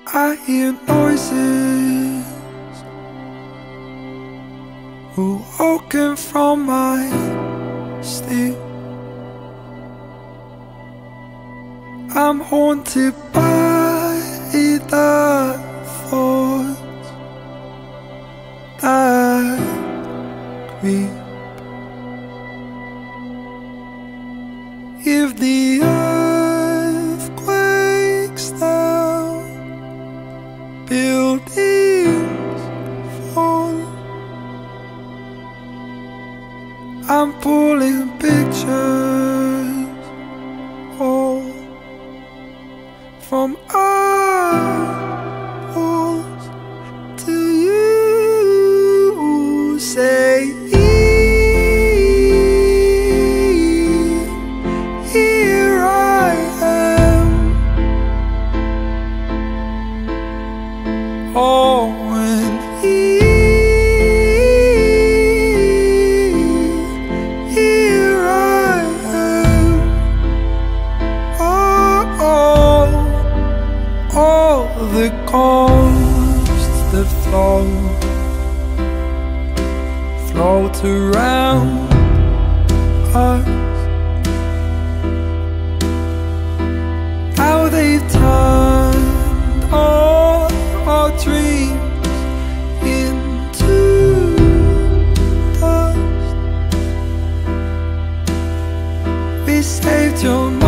I hear noises awoken from my sleep. I'm haunted by the thoughts that creep. If the earth quakes down, buildings fall, I'm pulling pictures all from our walls to you. Say, here I am. Oh, and here I am. Oh, all the ghosts that float around us. How they've turned all our dreams into dust. We saved your mind.